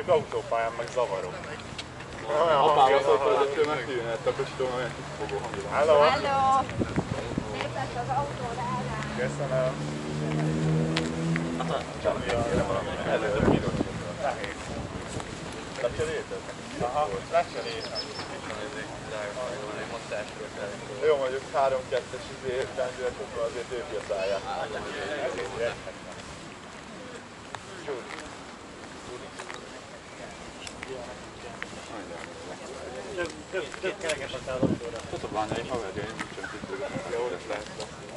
Mondjuk autópályán meg zavarok. Apával szóltál, hogy ettől meghívni, mert a kocsitól olyan kifogó hangja. Hello! Hello! Lépett az autóra rá. Köszönöm. Előre. Nehéz. Lecserélted? Aha, lecseréltem. Jó, mondjuk 3-2-es benzületekben azért ők a száját. Több kerekeset áll autóra. Tudod, lányai haverjaim nincsen kitőgetnek. Jó, ez lehet.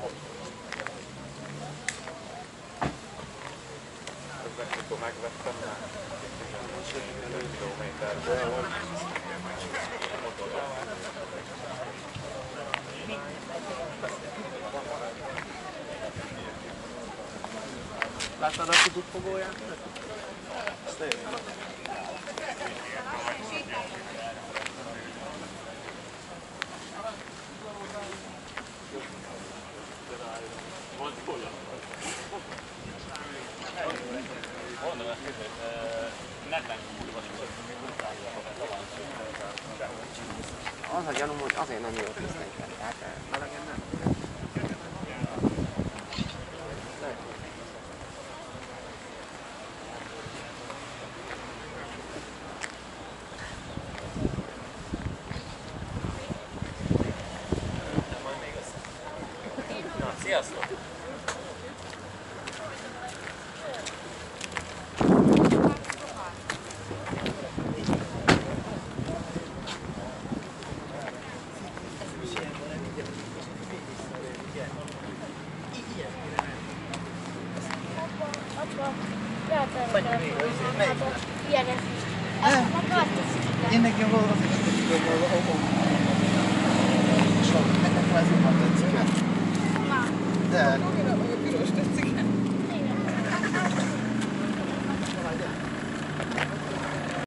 Közben mikor megvettem már 15 kilométerből volt. Láttad a tudfogóját? Ezt én. Mondom ezt, hogy netlen kurva Az a gyanúm, hogy azért nem jó tisztánykát. Tehát melegen nem. Na, sziasztok! Ilyen ez. Én nekem valami,